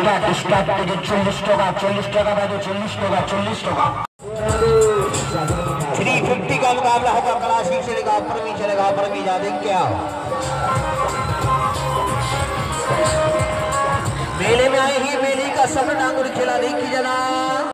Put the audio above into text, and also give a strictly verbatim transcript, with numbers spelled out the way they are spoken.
Start start থেকে চল্লিশ টাকা চল্লিশ টাকা বাজে চল্লিশ টাকা চল্লিশ টাকা थ्री फिफ्टी का मुकाबला होगा। क्लासिक चलेगा, परमी चलेगा, परमी याद क्या मेले में आए ही मेले का सब डांगुर खिला नहीं की जना।